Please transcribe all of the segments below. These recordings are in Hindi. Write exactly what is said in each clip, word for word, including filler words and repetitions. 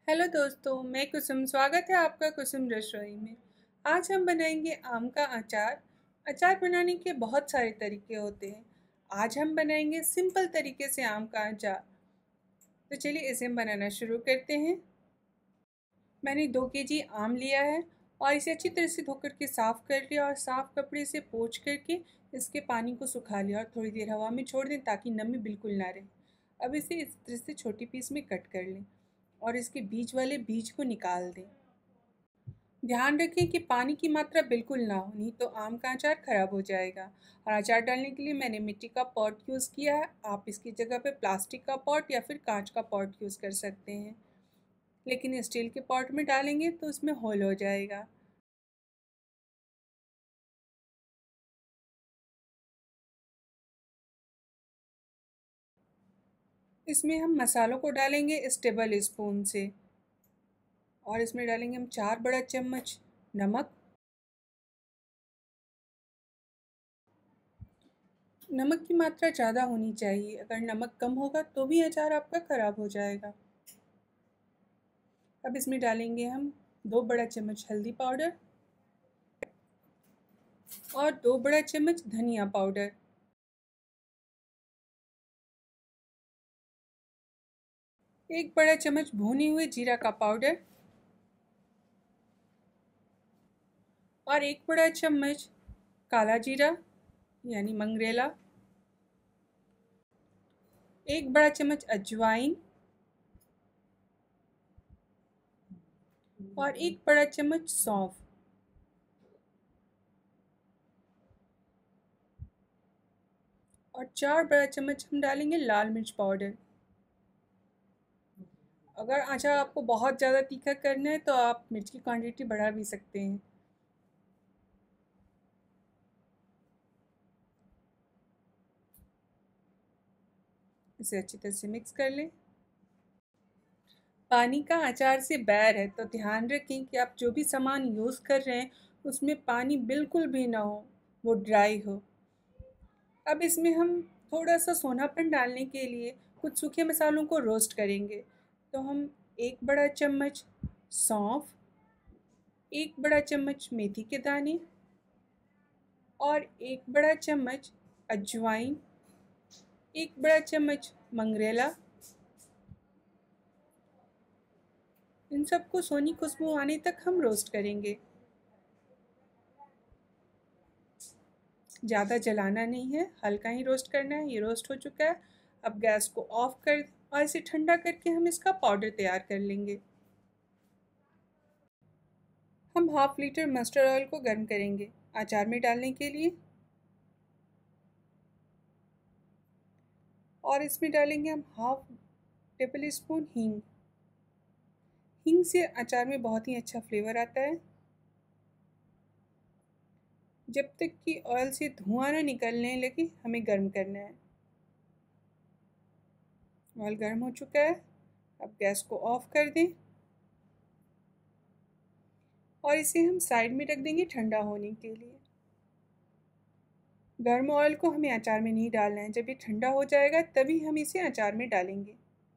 हेलो दोस्तों, मैं कुसुम। स्वागत है आपका कुसुम रसोई में। आज हम बनाएंगे आम का अचार। अचार बनाने के बहुत सारे तरीके होते हैं। आज हम बनाएंगे सिंपल तरीके से आम का अचार। तो चलिए इसे हम बनाना शुरू करते हैं। मैंने दो केजी आम लिया है और इसे अच्छी तरह से धोकर के साफ़ कर लिया और साफ़ कपड़े से पोंछ करके इसके पानी को सुखा लिया और थोड़ी देर हवा में छोड़ दें ताकि नमी बिल्कुल ना रहे। अब इसे इस तरह से छोटी पीस में कट कर लें और इसके बीज वाले बीज को निकाल दें। ध्यान रखें कि पानी की मात्रा बिल्कुल ना हो, नहीं तो आम का अचार खराब हो जाएगा। और अचार डालने के लिए मैंने मिट्टी का पॉट यूज़ किया है। आप इसकी जगह पे प्लास्टिक का पॉट या फिर कांच का पॉट यूज़ कर सकते हैं, लेकिन स्टील के पॉट में डालेंगे तो उसमें होल हो जाएगा। इसमें हम मसालों को डालेंगे इस टेबल स्पून से, और इसमें डालेंगे हम चार बड़ा चम्मच नमक। नमक की मात्रा ज़्यादा होनी चाहिए, अगर नमक कम होगा तो भी अचार आपका ख़राब हो जाएगा। अब इसमें डालेंगे हम दो बड़ा चम्मच हल्दी पाउडर और दो बड़ा चम्मच धनिया पाउडर। एक बड़ा चम्मच भुने हुए जीरा का पाउडर और एक बड़ा चम्मच काला जीरा यानी मंगरेला। एक बड़ा चम्मच अजवाइन और एक बड़ा चम्मच सौंफ। और चार बड़ा चम्मच हम डालेंगे लाल मिर्च पाउडर। अगर अचार आपको बहुत ज़्यादा तीखा करना है तो आप मिर्च की क्वांटिटी बढ़ा भी सकते हैं। इसे अच्छी तरह से मिक्स कर लें। पानी का अचार से बैर है, तो ध्यान रखें कि आप जो भी सामान यूज़ कर रहे हैं उसमें पानी बिल्कुल भी ना हो, वो ड्राई हो। अब इसमें हम थोड़ा सा सोनापन डालने के लिए कुछ सूखे मसालों को रोस्ट करेंगे। तो हम एक बड़ा चम्मच सौंफ, एक बड़ा चम्मच मेथी के दाने और एक बड़ा चम्मच अजवाइन, एक बड़ा चम्मच मंगरेला, इन सबको सोनी खुशबू आने तक हम रोस्ट करेंगे। ज़्यादा जलाना नहीं है, हल्का ही रोस्ट करना है। ये रोस्ट हो चुका है। अब गैस को ऑफ कर और इसे ठंडा करके हम इसका पाउडर तैयार कर लेंगे। हम हाफ लीटर मस्टर्ड ऑयल को गर्म करेंगे अचार में डालने के लिए, और इसमें डालेंगे हम हाफ टेबल स्पून हींग। हींग से अचार में बहुत ही अच्छा फ्लेवर आता है। जब तक कि ऑयल से धुआं ना निकलने लगे हमें गर्म करना है। ऑयल गर्म हो चुका है। अब गैस को ऑफ कर दें और इसे हम साइड में रख देंगे ठंडा होने के लिए। गर्म ऑयल को हमें अचार में नहीं डालना है, जब ये ठंडा हो जाएगा तभी हम इसे अचार में डालेंगे।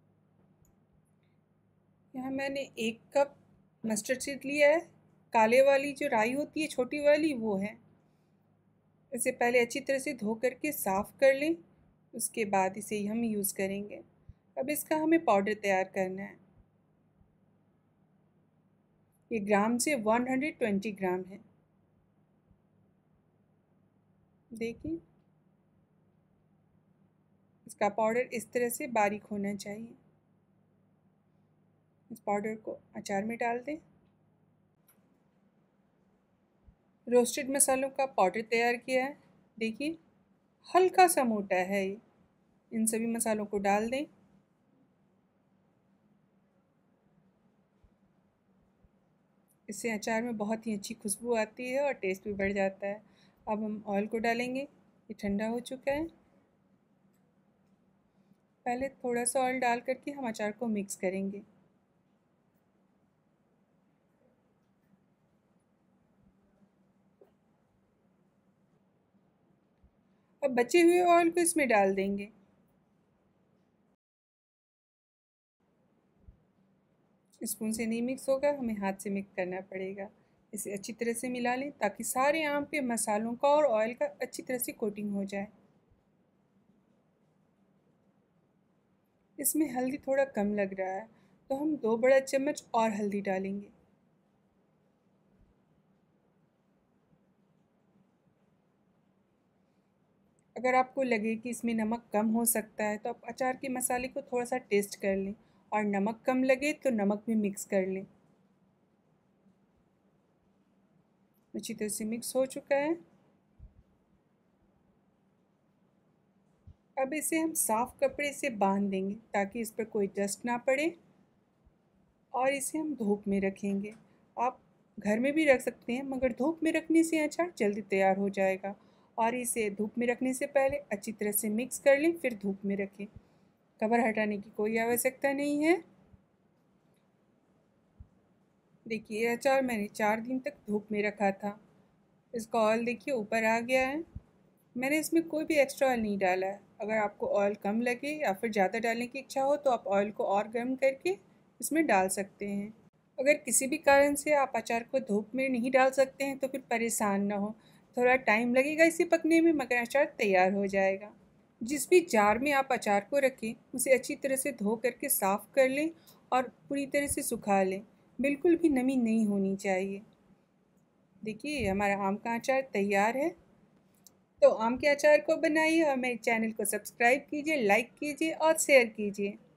यहाँ मैंने एक कप मस्टर्ड सीड लिया है। काले वाली जो राई होती है छोटी वाली, वो है। इसे पहले अच्छी तरह से धो करके साफ़ कर लें, उसके बाद इसे हम यूज़ करेंगे। अब इसका हमें पाउडर तैयार करना है। ये ग्राम से एक सौ बीस ग्राम है। देखिए, इसका पाउडर इस तरह से बारीक होना चाहिए। इस पाउडर को अचार में डाल दें। रोस्टेड मसालों का पाउडर तैयार किया है। देखिए, हल्का सा मोटा है ये। इन सभी मसालों को डाल दें। इससे अचार में बहुत ही अच्छी खुशबू आती है और टेस्ट भी बढ़ जाता है। अब हम ऑयल को डालेंगे। ये ठंडा हो चुका है। पहले थोड़ा सा ऑयल डाल करके हम अचार को मिक्स करेंगे। अब बचे हुए ऑयल को इसमें डाल देंगे। स्पून से नहीं मिक्स होगा, हमें हाथ से मिक्स करना पड़ेगा। इसे अच्छी तरह से मिला लें ताकि सारे आम पे मसालों का और ऑयल का अच्छी तरह से कोटिंग हो जाए। इसमें हल्दी थोड़ा कम लग रहा है, तो हम दो बड़ा चम्मच और हल्दी डालेंगे। अगर आपको लगे कि इसमें नमक कम हो सकता है तो आप अचार के मसाले को थोड़ा सा टेस्ट कर लें, और नमक कम लगे तो नमक भी मिक्स कर लें। अच्छी तरह से मिक्स हो चुका है। अब इसे हम साफ कपड़े से बांध देंगे ताकि इस पर कोई डस्ट ना पड़े, और इसे हम धूप में रखेंगे। आप घर में भी रख सकते हैं, मगर धूप में रखने से अचार जल्दी तैयार हो जाएगा। और इसे धूप में रखने से पहले अच्छी तरह से मिक्स कर लें, फिर धूप में रखें। कवर हटाने की कोई आवश्यकता नहीं है। देखिए, ये अचार मैंने चार दिन तक धूप में रखा था। इसका ऑयल देखिए ऊपर आ गया है। मैंने इसमें कोई भी एक्स्ट्रा ऑयल नहीं डाला है। अगर आपको ऑयल कम लगे या फिर ज़्यादा डालने की इच्छा हो तो आप ऑयल को और गर्म करके इसमें डाल सकते हैं। अगर किसी भी कारण से आप अचार को धूप में नहीं डाल सकते हैं तो फिर परेशान ना हो, थोड़ा टाइम लगेगा इसे पकने में, मगर अचार तैयार हो जाएगा। जिस भी जार में आप अचार को रखें उसे अच्छी तरह से धो करके साफ़ कर लें और पूरी तरह से सुखा लें। बिल्कुल भी नमी नहीं होनी चाहिए। देखिए, हमारा आम का अचार तैयार है। तो आम के अचार को बनाइए और मेरे चैनल को सब्सक्राइब कीजिए, लाइक कीजिए और शेयर कीजिए।